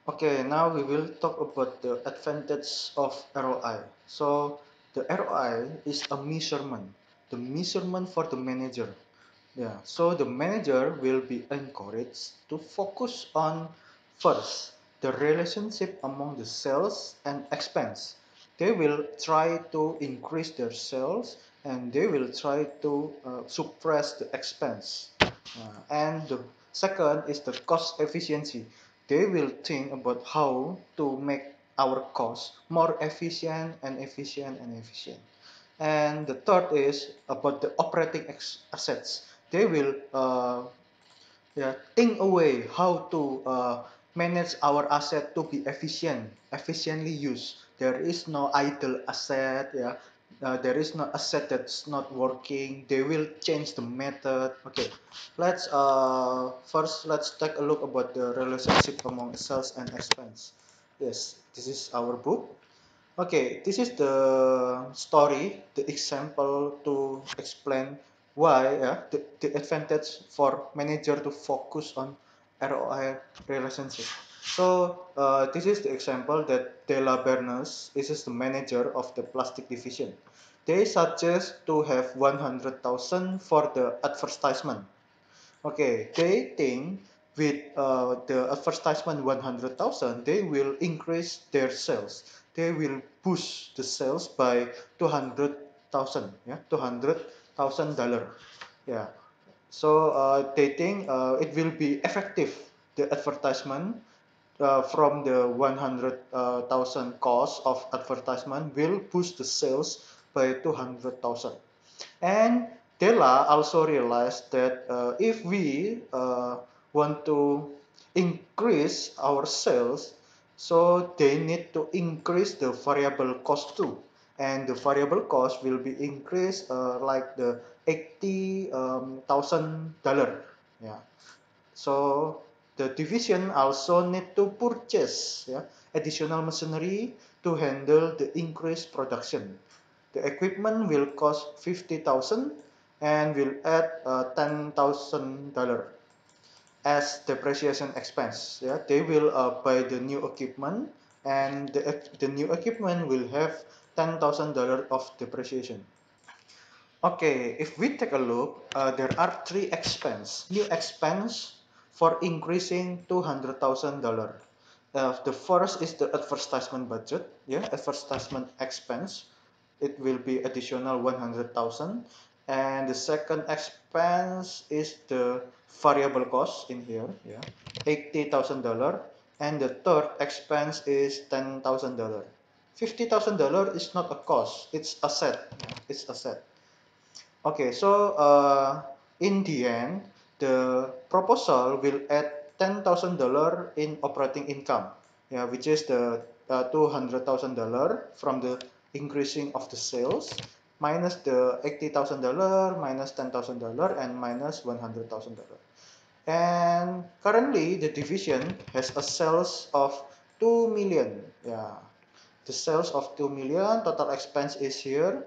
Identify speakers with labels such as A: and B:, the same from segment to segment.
A: Okay, now we will talk about the advantage of ROI. So the ROI is a measurement, the measurement for the manager. Yeah, so the manager will be encouraged to focus on first the relationship among the sales and expense. They will try to increase their sales and they will try to suppress the expense. And the second is the cost efficiency. They will think about how to make our cost more efficient and efficient and efficient. And the third is about the operating assets. They will think away how to manage our asset to be efficient, efficiently used. There is no idle asset. There is no asset that's not working. They will change the method. Okay, let's take a look about the relationship among sales and expense. Yes, this is our book. Okay, this is the story, the example to explain why the advantage for manager to focus on ROI relationship. So this is the example that Della Bernes is the manager of the plastic division. They suggest to have 100,000 for the advertisement. Okay, they think with the advertisement 100,000, they will increase their sales. They will boost the sales by 200,000, yeah, $200,000. Yeah. So they think it will be effective. The advertisement from the 100,000 cost of advertisement will boost the sales by 200,000. And Della also realized that if we want to increase our sales, so they need to increase the variable cost too. And the variable cost will be increased like the $80,000. Yeah. So the division also need to purchase additional machinery to handle the increased production. The equipment will cost 50,000 and will add $10,000 as depreciation expense. Yeah, they will buy the new equipment, and the new equipment will have $10,000 of depreciation. Okay, if we take a look, there are three new expense for increasing $200,000. The first is the advertisement budget, advertisement expense. It will be additional 100,000. And the second expense is the variable cost in here, $80,000. And the third expense is $10,000. $50,000 is not a cost, it's asset. It's asset. Okay, so in the end, the proposal will add $10,000 in operating income, which is the $200,000 from the increasing of the sales, minus the $80,000, minus $10,000, and minus $100,000. And currently, the division has a sales of 2 million. Yeah, the sales of 2 million, total expense is here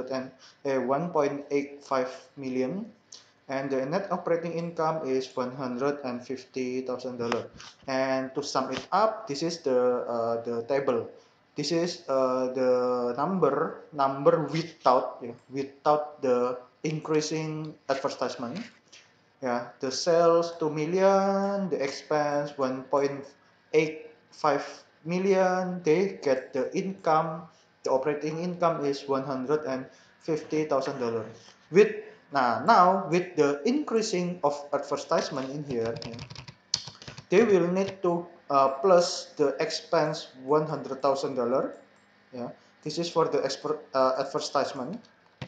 A: 1.85 million, and the net operating income is $150,000. And to sum it up, this is the table. This is the number without the increasing advertisement. Yeah, the sales 2 million, the expense 1.85 million, they get the income, the operating income is $150,000. With now with the increasing of advertisement in here, they will need to plus the expense $100,000. Yeah, this is for the advertisement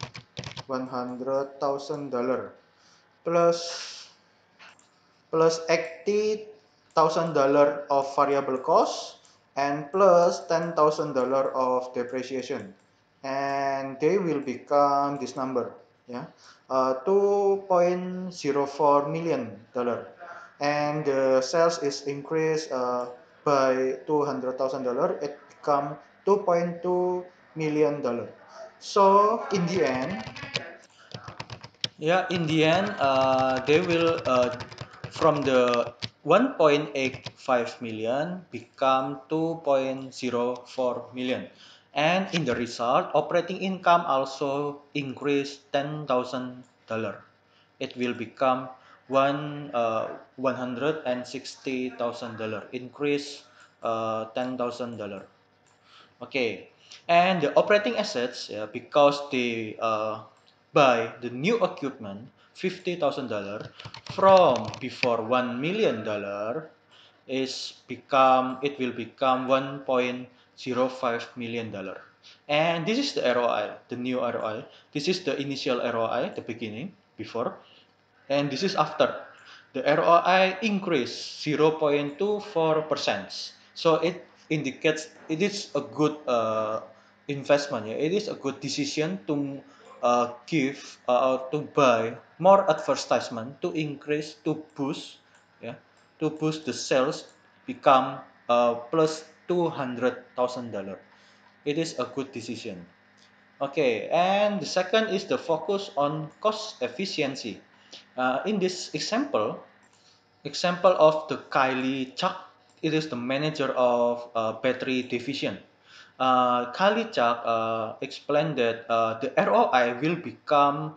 A: $100,000 plus $80,000 of variable cost and plus $10,000 of depreciation, and they will become this number, 2.04 million dollar, and the sales is increased by $200,000. It become $2.2 million. So in the end, they will from the 1.85 million become 2.04 million. And in the result, operating income also increased $10,000. It will become $160,000. Increase $10,000. Okay, and the operating assets, because they buy the new equipment, $50,000 from before $1 million it will become $1.05 million. And this is the ROI, the new ROI. This is the initial ROI, the beginning, before, and this is after. The ROI increased 0.24%. So it indicates it is a good investment. Yeah? It is a good decision to to buy more advertisement to increase, to boost, yeah, to boost the sales become plus $200,000. It is a good decision. Okay, and the second is the focus on cost efficiency. In this example of the Kylie Chuck, it is the manager of battery division. Kylie Chuck explained that the ROI will become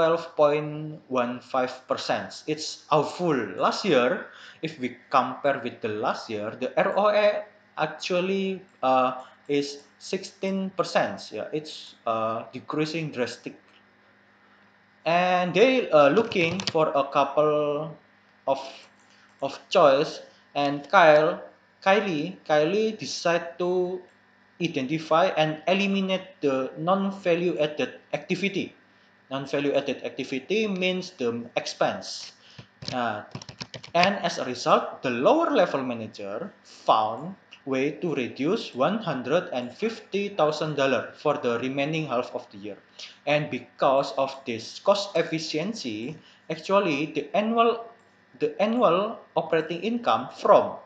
A: 12.15%. It's awful. Last year, if we compare with the last year, the ROI actually is 16%. Yeah, it's decreasing drastic, and they looking for a couple of choice. And Kylie decide to identify and eliminate the non-value added activity. Non-value added activity means the expense. Uh, and as a result, the lower level manager found way to reduce $150,000 for the remaining half of the year. And because of this cost efficiency, actually the annual operating income from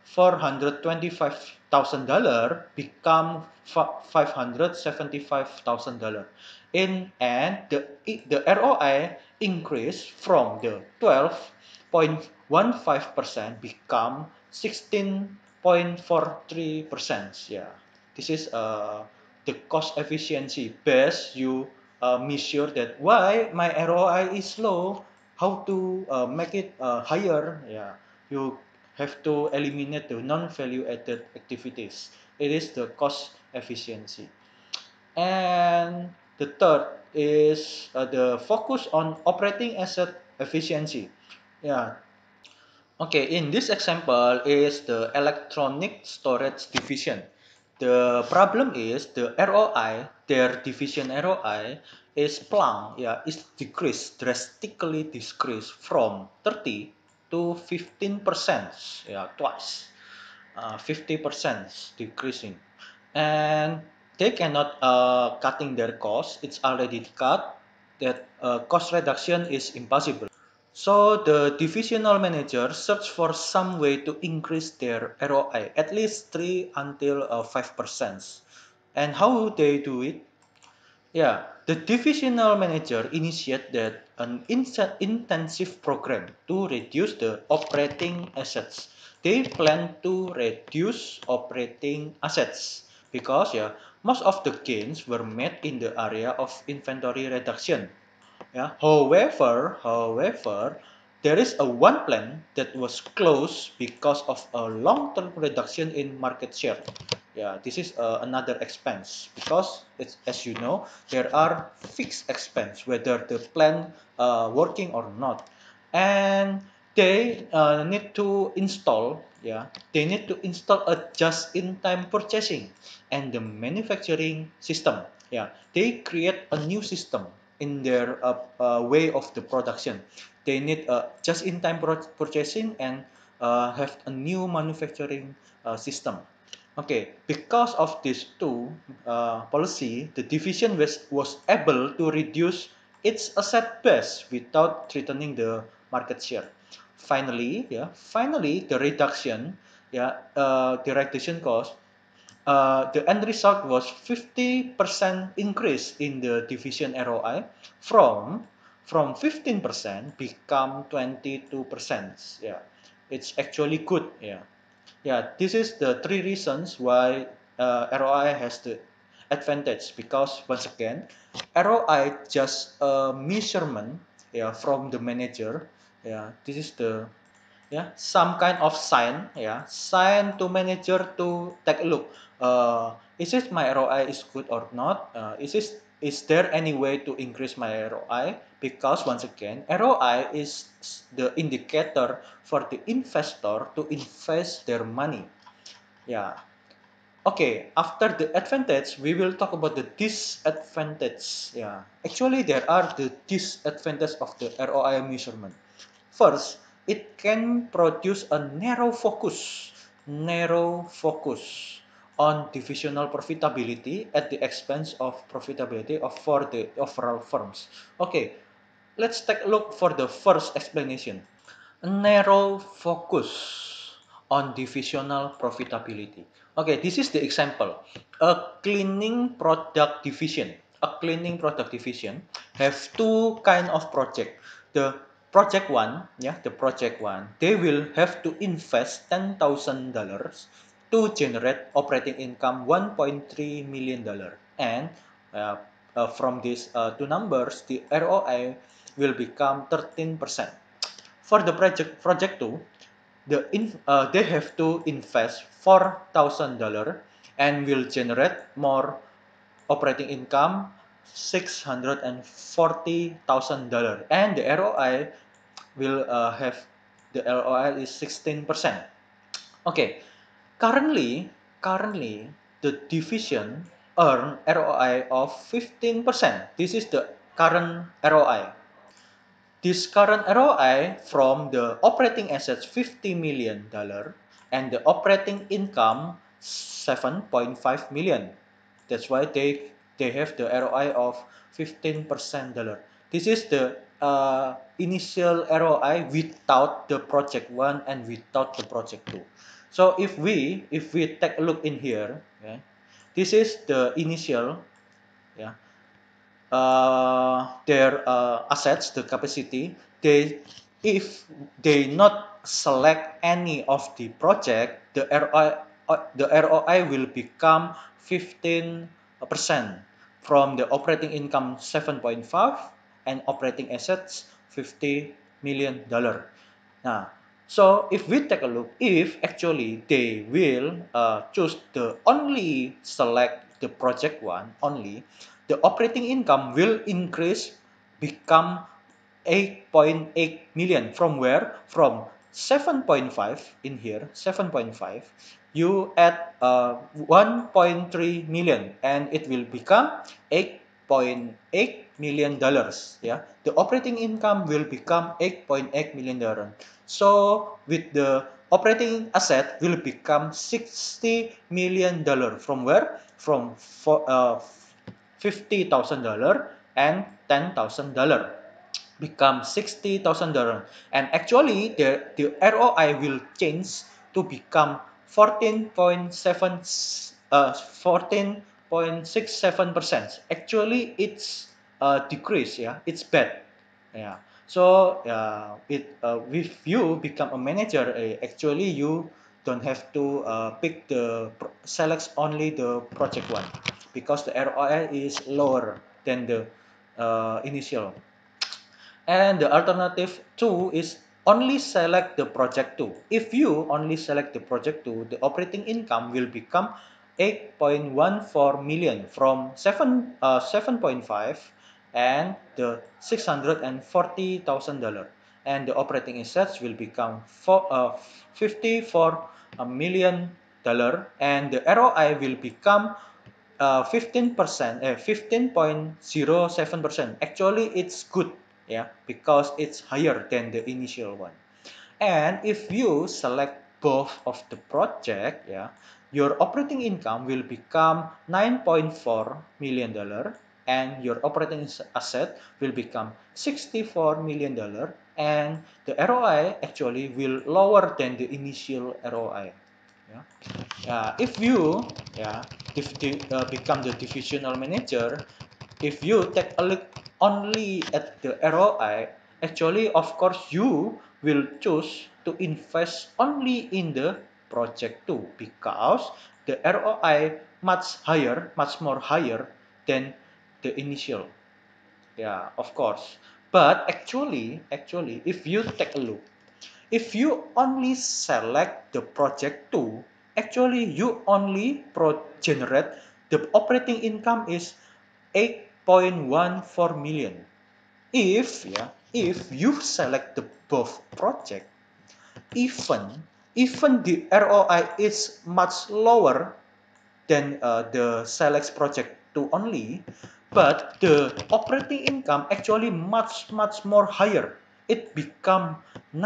A: $425,000 become $575,000. And the ROI increased from the 12.15% become 16.43%. Yeah, this is the cost efficiency base. You measure that why my ROI is low, how to make it higher. Yeah, you have to eliminate the non-value added activities. It is the cost efficiency. And the third is the focus on operating asset efficiency. Yeah. Okay, in this example is the electronic storage division. The problem is the ROI, their division ROI is plunged, yeah, is decreased, drastically decreased from 30 to 15%, yeah, twice, 50% decreasing. And they cannot cutting their costs, it's already cut, that cost reduction is impossible. So the divisional manager search for some way to increase their ROI at least 3 until 5%. And how they do it? Yeah, the divisional manager initiated an intensive program to reduce the operating assets. They plan to reduce operating assets because, yeah, most of the gains were made in the area of inventory reduction. Yeah. However, there is a one plan that was closed because of a long-term reduction in market share. Yeah, this is another expense because it's, as you know, there are fixed expense whether the plan working or not, and they need to install. Yeah, they need to install a just-in-time purchasing and the manufacturing system. Yeah, they create a new system in their way of the production. They need just-in-time purchasing and have a new manufacturing system. Okay, because of these two policy, the division was able to reduce its asset base without threatening the market share. Finally, the reduction cost, the end result was 50% increase in the division ROI from 15% become 22%. Yeah. it's actually good. This is the three reasons why ROI has the advantage, because once again ROI just a measurement from the manager. This is the some kind of sign to manager to take a look, is it my ROI is good or not, is there any way to increase my ROI, because once again ROI is the indicator for the investor to invest their money. yeah okay, after the advantage we will talk about the disadvantage. Actually there are the disadvantages of the ROI measurement. First, it can produce a narrow focus on divisional profitability at the expense of profitability of for the overall firms. Okay, let's take a look for the first explanation. A narrow focus on divisional profitability. Okay, this is the example. A cleaning product division. A cleaning product division have two kind of project. The project one, they will have to invest $10,000 to generate operating income $1.3 million, and uh, from these two numbers, the ROI will become 13%. For the project two, they have to invest $4,000 and will generate more operating income $640,000, and the ROI will have the ROI is 16%. Okay, currently the division earn ROI of 15%. This is the current ROI. This current ROI from the operating assets $50 million and the operating income $7.5 million. That's why they have the ROI of 15%. This is the initial ROI without the project one and without the project two. So if we take a look in here, this is the initial, yeah, their assets, the capacity. If they not select any of the project, the ROI will become 15% from the operating income 7.5 and operating assets $50 million. Now, so if we take a look, if actually they will choose the only select the project one only, the operating income will increase, become 8.8 million. From where? From 7.5 in here, 7.5. You add 1.3 million, and it will become $8.8 million. The operating income will become $8.8 million. So with the operating asset will become $60 million. From where? From $50,000 and $10,000, become $60,000, and actually the ROI will change to become 14.67%. Actually it's decrease, it's bad. So if you become a manager, actually you don't have to select only the project one, because the ROI is lower than the initial. And the alternative two is only select the project two. If you only select the project two, the operating income will become 8.14 million from 7.5 and the $640,000, and the operating assets will become $54 million, and the ROI will become 15%, 15.07%. Actually, it's good, because it's higher than the initial one. And if you select both of the project, your operating income will become $9.4 million, and your operating asset will become $64 million, and the ROI actually will lower than the initial ROI. Yeah. If you become the divisional manager, if you take a look only at the ROI, actually of course you will choose to invest only in the project 2 because the ROI much more higher than the initial. Yeah, of course. But actually, if you take a look, if you only select the project 2, actually you only generate the operating income is 8.14 million. If you select the both project, even the ROI is much lower than the select project 2 only, but the operating income actually much more higher. It become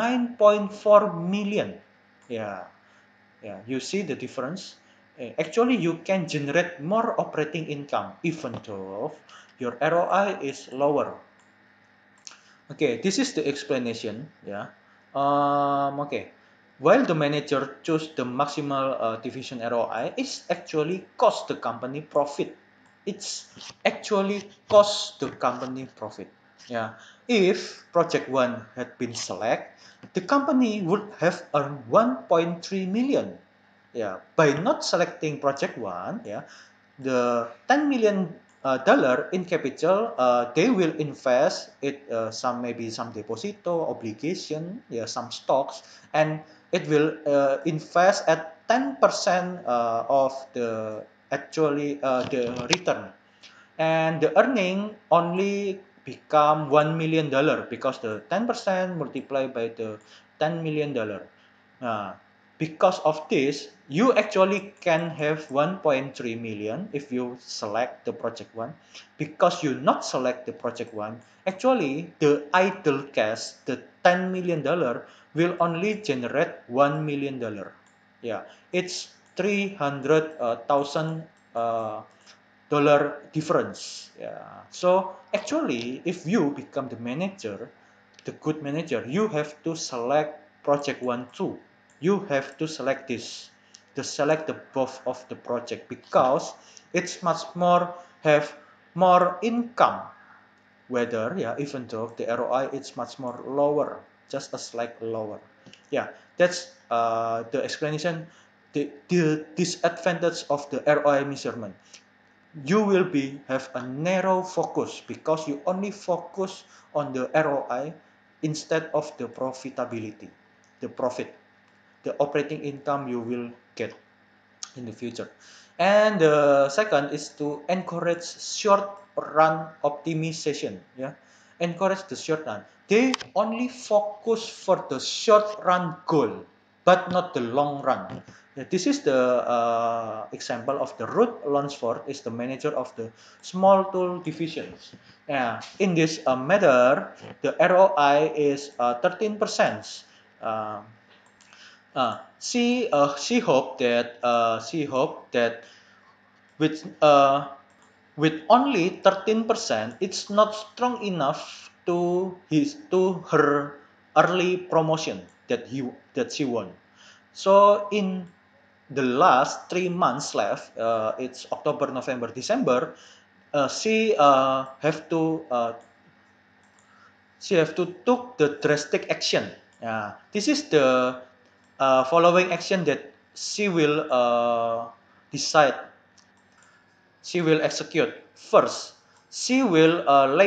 A: 9.4 million. Yeah, yeah. You see the difference? Actually, you can generate more operating income even though your ROI is lower. Okay, this is the explanation. Yeah. Okay. While the manager chose the maximal division ROI, it's actually cost the company profit. It's actually cost the company profit. Yeah. If project 1 had been selected, the company would have earned 1.3 million. Yeah. By not selecting project 1, yeah, the 10 million dollar in capital, they will invest it maybe some deposito, obligation, yeah, some stocks, and it will invest at 10% of the the return, and the earning only become $1 million because the 10% multiplied by the $10 million. Uh, because of this, you actually can have 1.3 million if you select the project 1. Because you not select the project 1, actually the idle cash, the $10 million, will only generate $1 million. Yeah, it's 300,000 dollar difference. Yeah. So actually, if you become the manager, the good manager, you have to select project 1 too. You have to select this, to select the both of the project because it's much more have more income. Whether, yeah, even though the ROI is much more lower, just a slight lower. Yeah, that's the explanation. The disadvantage of the ROI measurement, you will have a narrow focus because you only focus on the ROI instead of the profitability, the profit, the operating income you will get in the future. And the second is to encourage short run optimization. Yeah, encourage the short run. They only focus for the short run goal, but not the long run. Yeah, this is the example of the Ruth Lunsford is the manager of the small tool divisions. Yeah, in this matter, the ROI is 13%. Uh, she hoped that with with only 13%, it's not strong enough to her early promotion that she won. So in the last 3 months left, it's October, November, December. She have to took the drastic action. This is the following action that she will decide, she will execute. First, she will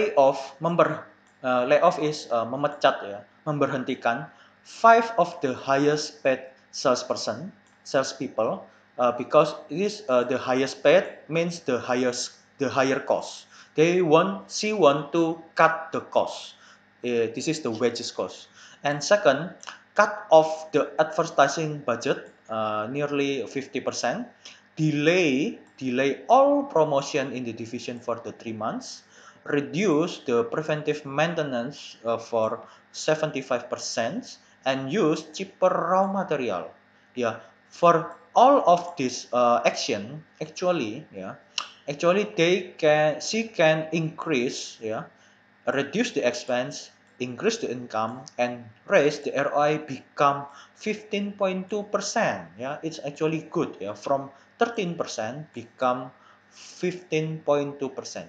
A: lay off is memecat, ya, memberhentikan 5 of the highest paid salespeople, because it is the highest paid means the higher cost. She want to cut the cost. This is the wages cost. And second, cut off the advertising budget nearly 50%. Delay all promotion in the division for the 3 months. Reduce the preventive maintenance for 75% and use cheaper raw material. Yeah, for all of this action, actually she can increase, yeah, reduce the expense, increase the income, and raise the ROI become 15.2%. Yeah, it's actually good. Yeah, from 13% become 15.2%.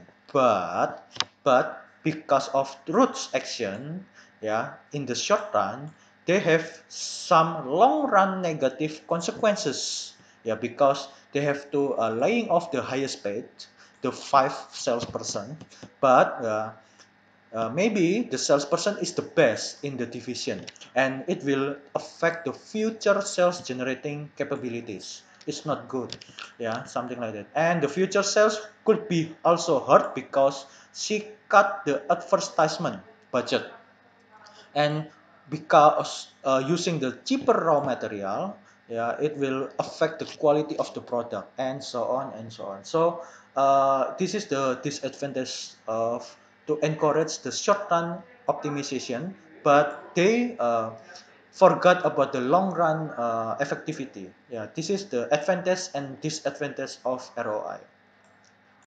A: But because of Ruth's action, yeah, in the short run, they have some long run negative consequences. Yeah, because they have to laying off the highest paid, the 5 salesperson, but maybe the salesperson is the best in the division and it will affect the future sales generating capabilities. It's not good. Yeah, something like that. And the future sales could be also hurt because she cut the advertisement budget, and because using the cheaper raw material, yeah, it will affect the quality of the product and so on and so on. So this is the disadvantage of to encourage the short run optimization, but they forgot about the long run effectivity. Yeah, this is the advantage and disadvantage of ROI.